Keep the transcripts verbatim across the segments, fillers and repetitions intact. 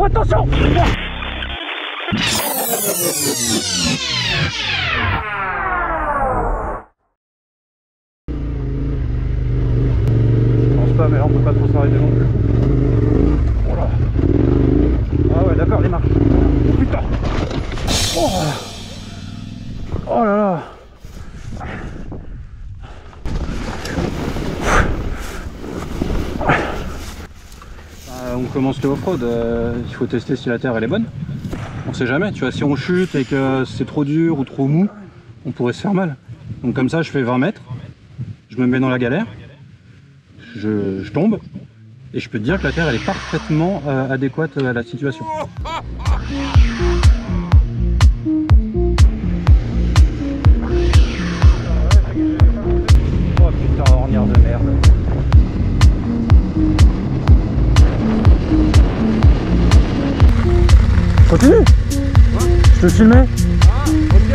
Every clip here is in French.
Oh, attention. Je pense pas, mais là on peut pas trop s'arrêter non plus. Oh là. Ah ouais, d'accord, les marches. Oh putain. Oh, oh là là. Euh, on commence le off-road, euh, il faut tester si la terre elle est bonne. On sait jamais, tu vois, si on chute et que c'est trop dur ou trop mou, on pourrait se faire mal. Donc comme ça, je fais vingt mètres, je me mets dans la galère, je, je tombe, et je peux te dire que la terre elle est parfaitement euh, adéquate à la situation. Oh putain, ornière de merde. Continue. Quoi? Je peux filmer. Ah, ok.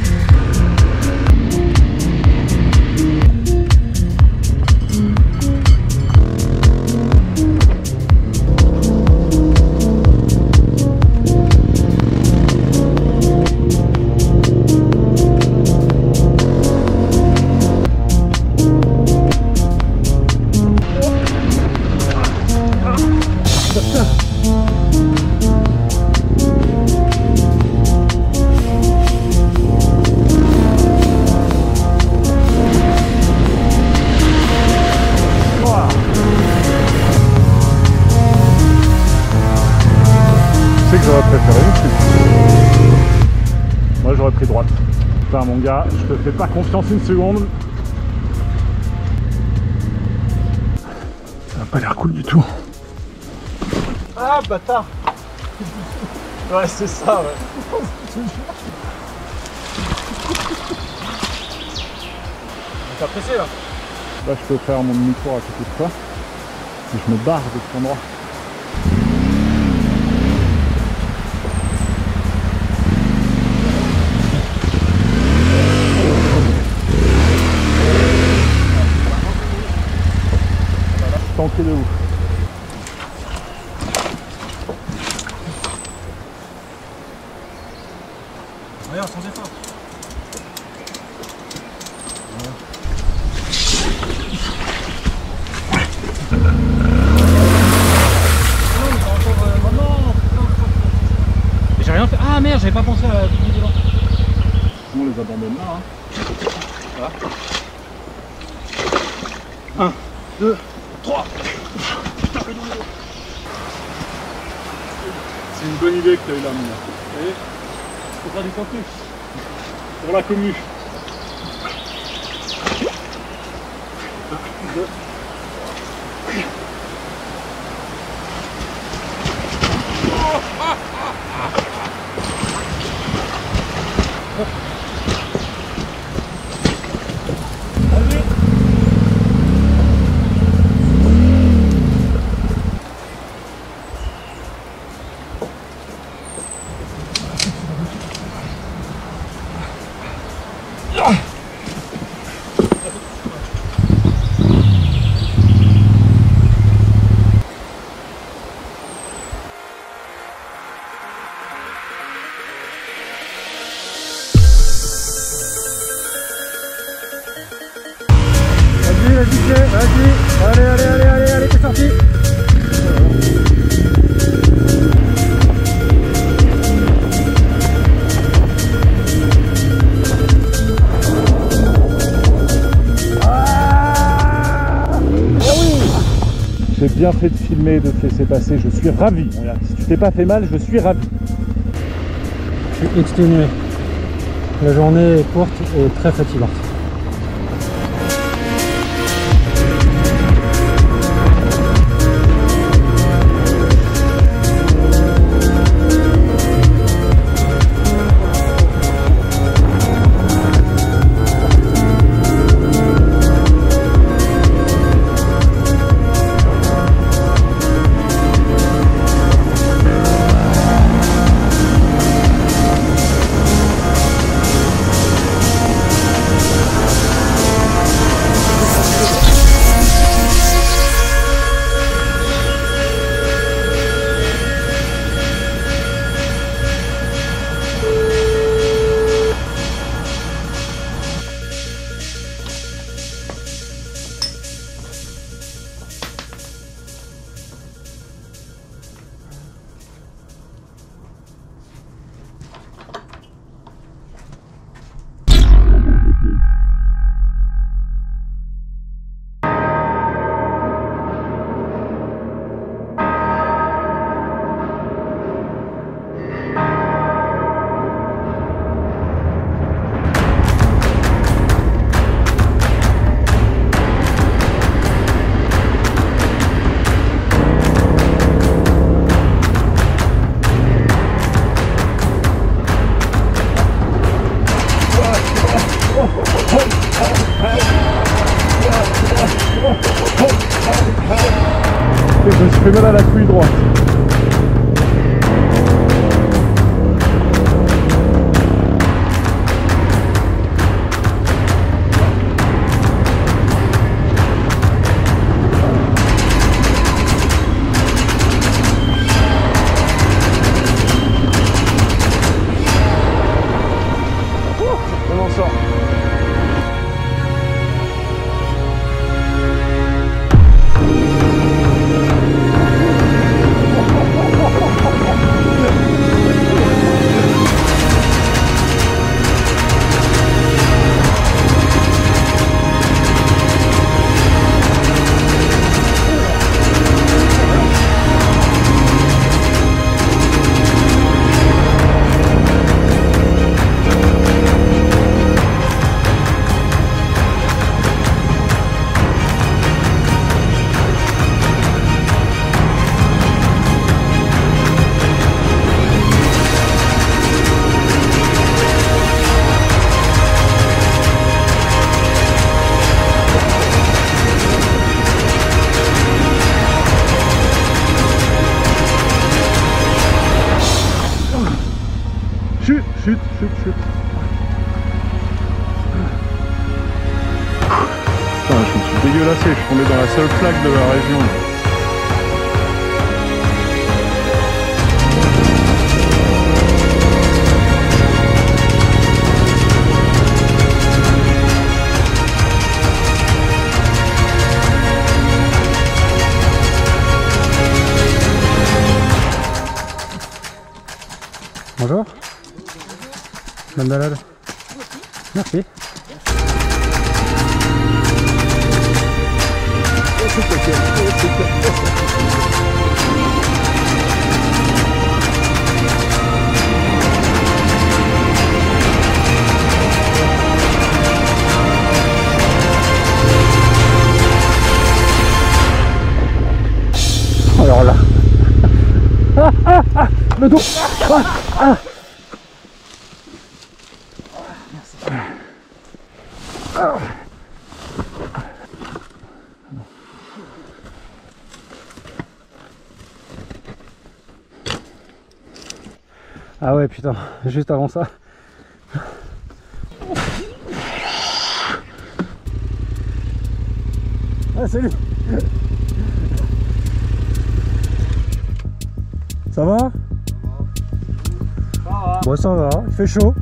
J'aurais préféré une chute. Moi j'aurais pris droite. Putain mon gars, je te fais pas confiance une seconde. Ça n'a pas l'air cool du tout. Ah bâtard. Ouais c'est ça ouais. T'as pressé là. Là je peux faire mon demi-tour à côté de toi. Et je me barre de cet endroit. Tanké de ouf. Regarde, sans effort. J'ai rien fait. Ah merde, j'avais pas pensé à la vidéo devant. On les abandonne là. Hein. Voilà. un, deux, trois. C'est une bonne idée que tu as eu là, mon gars. Vous voyez, faut faire du contenu pour la commu. un, deux. Vas-y, allez, allez, allez, allez, allez, t'es sorti. Ah oh oui. J'ai bien fait de filmer, de te laisser passer, je suis ravi. Regarde, si tu t'es pas fait mal, je suis ravi. Je suis exténué. La journée est courte et très fatigante. fait mal à la couille droite. On en sort. Chute, chute, chute, chute. Putain, je me suis dégueulassé, je suis tombé dans la seule flaque de la région. Bonjour. Bonne balade. Merci. Alors là. Ah, ah, ah, le dos. Ah, ah. Ah ouais putain, juste avant ça. Ah salut. Ça va? Ça va. Bon ça va, il fait chaud.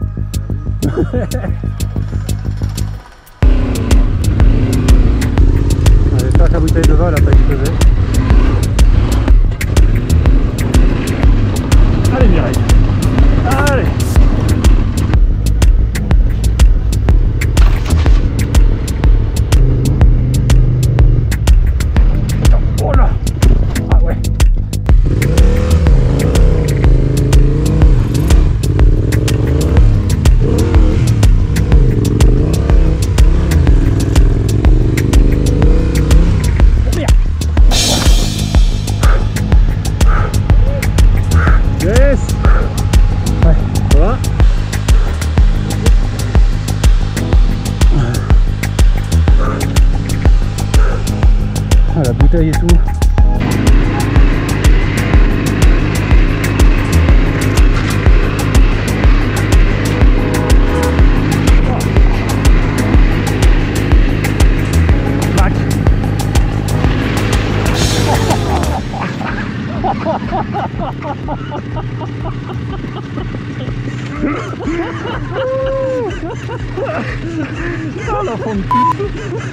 J'espère que la bouteille de vin elle a pas explosé. Allez Mireille. Allez. Oh là. Ah ouais. Yes. Ouais. Ça va? Ah, la bouteille et tout. Bac. Ah l'enfant de pute.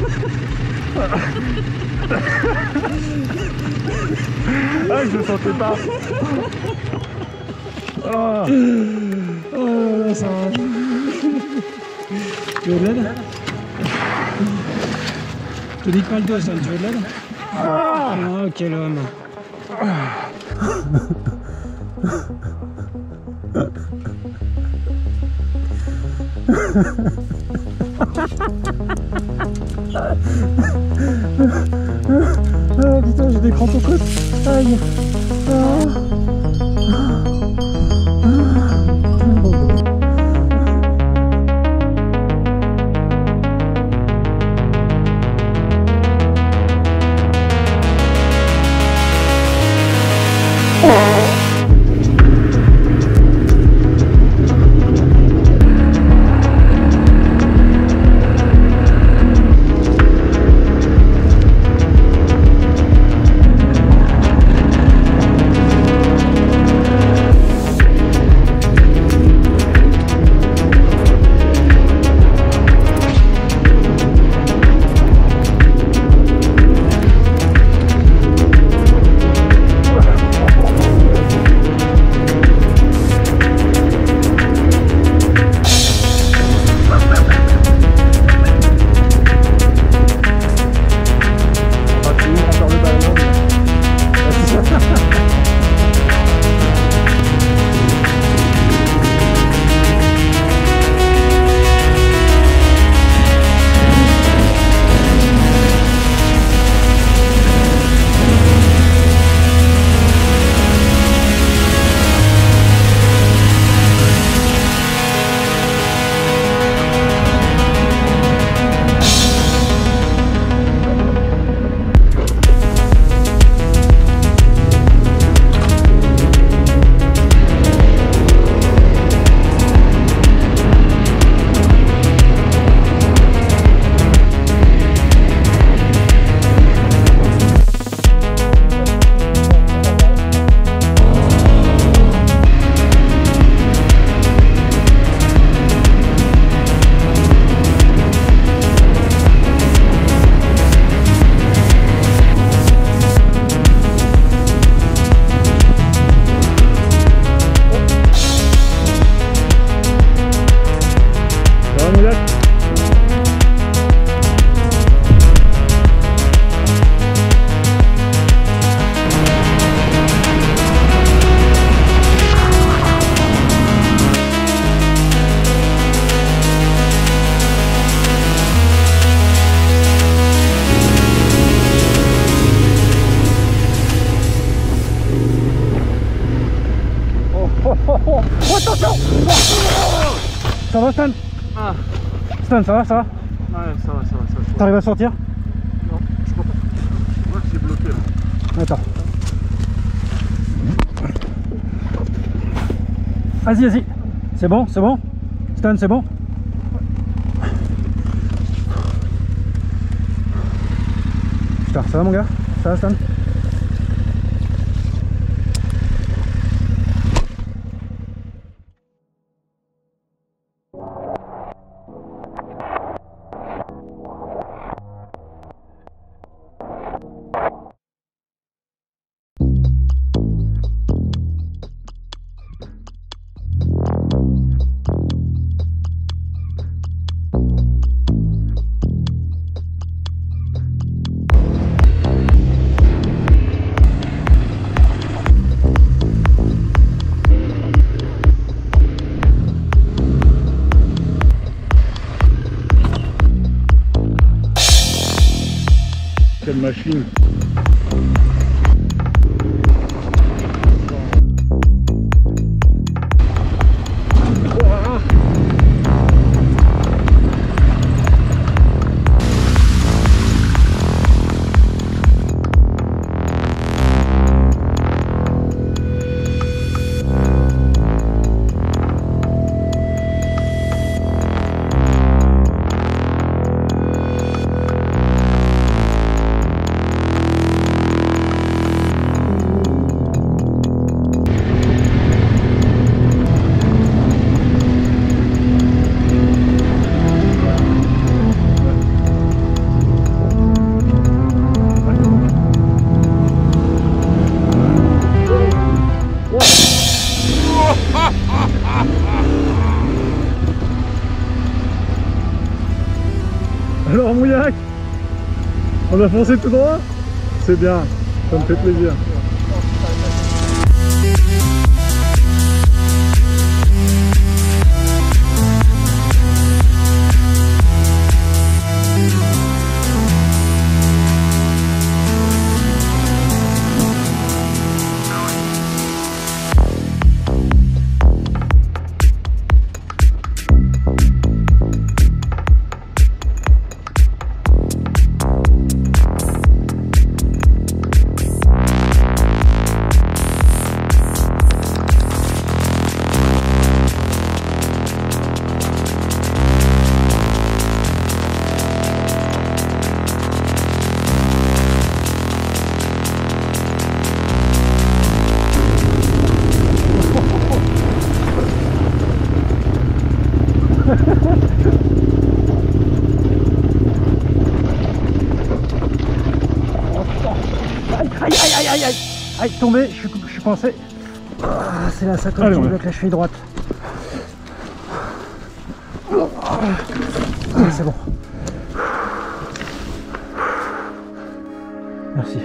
Ah je le sentais pas. Oh, oh là ça va. Tu veux de l'aide? Je te dis pas le dos ça, tu veux de l'aide? Ah oh, quel homme. Ah putain, j'ai des crampes aux côtes. Aïe. Ah. Ça va Stan? Ah. Stan, ça va, ça va? Ouais, ça va, ça va, ça va. T'arrives à sortir? Non, je crois pas. Je crois que c'est bloqué là. Attends. Vas-y, vas-y. C'est bon, c'est bon? Stan, c'est bon? Putain, ça va mon gars? Ça va Stan? Quelle machine. Alors Mouillac, on a foncé tout droit? C'est bien, ça me fait plaisir. Aïe aïe aïe aïe aïe. Aïe, tombé, je suis, je suis coincé. Ah, c'est la sacoche qui bloque la cheville droite. Ah, c'est bon. Merci.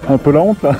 Un peu la honte là.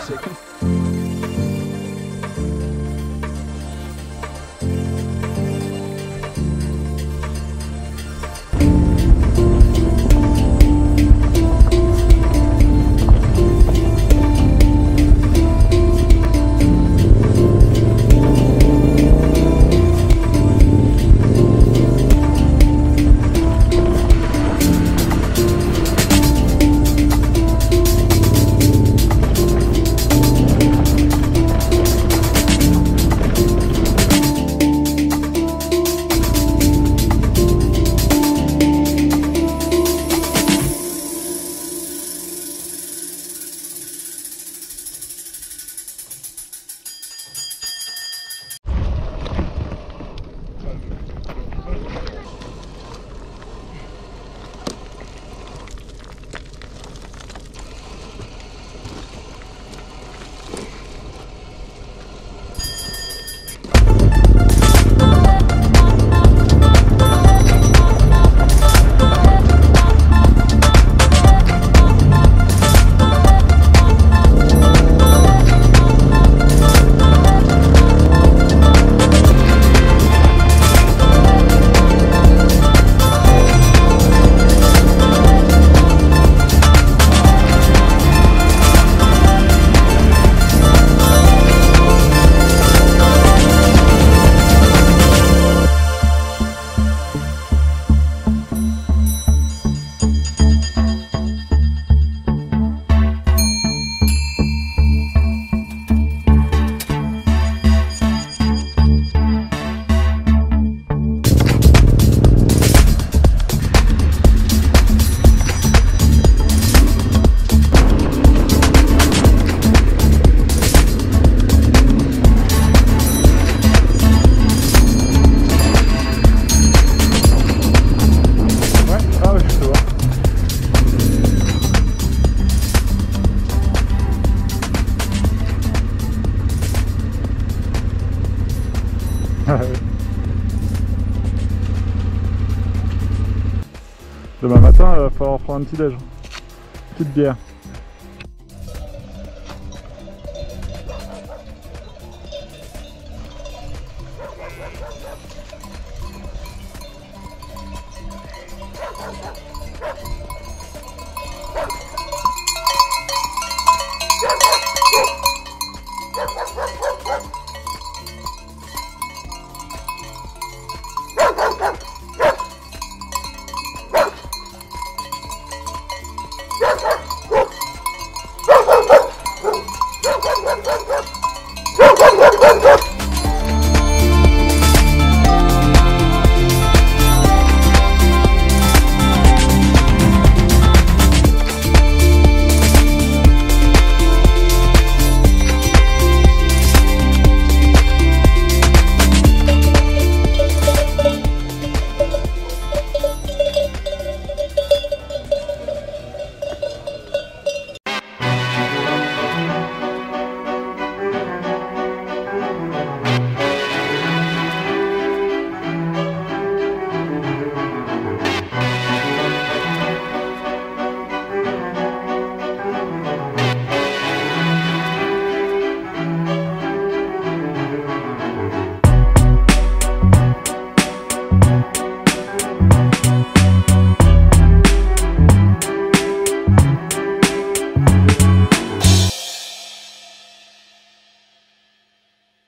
Demain matin, il va falloir prendre un petit déj. Petite bière.